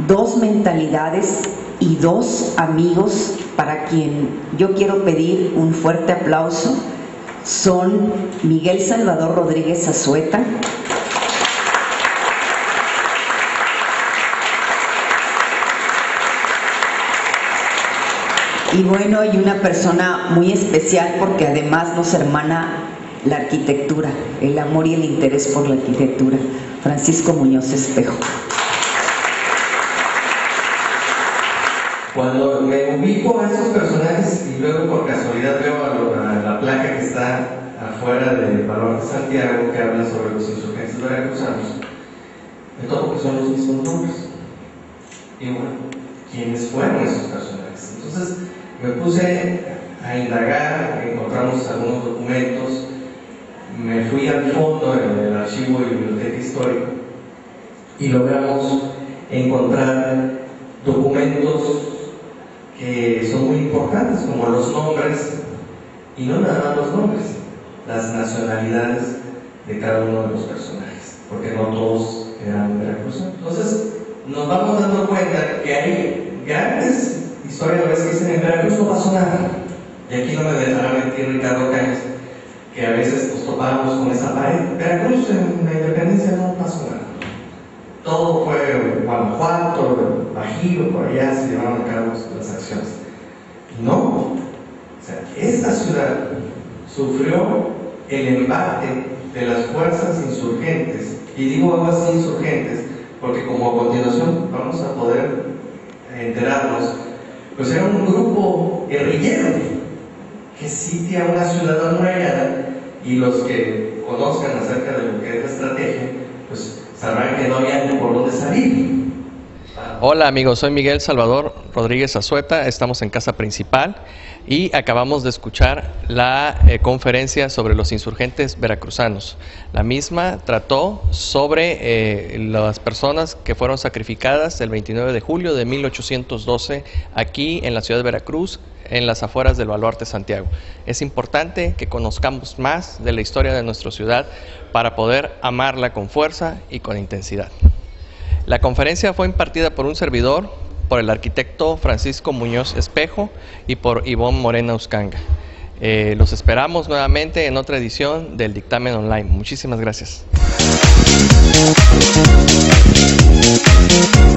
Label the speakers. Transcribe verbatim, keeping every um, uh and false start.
Speaker 1: dos mentalidades y dos amigos para quien yo quiero pedir un fuerte aplauso. Son Miguel Salvador Rodríguez Azueta, y bueno, y una persona muy especial porque además nos hermana la arquitectura, el amor y el interés por la arquitectura, Francisco Muñoz Espejo.
Speaker 2: Cuando me ubico a esos personajes y luego por casualidad veo a, lo, a la placa que está afuera del Baluarte Santiago que habla sobre los insurgentes veracruzanos, me topo que son los mismos nombres. Y bueno, ¿quiénes fueron esos personajes? Entonces me puse a indagar, encontramos algunos documentos, me fui al fondo en el archivo de Biblioteca Histórica y logramos encontrar documentos que son muy importantes, como los nombres, y no nada más los nombres, las nacionalidades de cada uno de los personajes, porque no todos eran veracruzanos. Entonces nos vamos dando cuenta que hay grandes historiadores que dicen en Veracruz no pasó nada, y aquí no me dejará mentir Ricardo Cañas, que a veces nos topábamos con esa pared. Veracruz en la independencia no pasó nada, todo fue Guanajuato, Bajío, por allá se llevaron a cabo las acciones. No, o sea, esta ciudad sufrió el embate de las fuerzas insurgentes, y digo algo así insurgentes porque como a continuación vamos a poder enterarnos, pues era un grupo guerrillero que sitia una ciudad amurallada, y los que conozcan acerca de lo que es la estrategia, pues sabrán que no había ni por dónde salir.
Speaker 3: Hola amigos, soy Miguel Salvador Rodríguez Azueta, estamos en Casa Principal y acabamos de escuchar la eh, conferencia sobre los insurgentes veracruzanos. La misma trató sobre eh, las personas que fueron sacrificadas el veintinueve de julio de mil ochocientos doce aquí en la ciudad de Veracruz, en las afueras del Baluarte Santiago. Es importante que conozcamos más de la historia de nuestra ciudad para poder amarla con fuerza y con intensidad. La conferencia fue impartida por un servidor, por el arquitecto Francisco Muñoz Espejo y por Ivonne Morena Uscanga. Eh, los esperamos nuevamente en otra edición del Dictamen Online. Muchísimas gracias.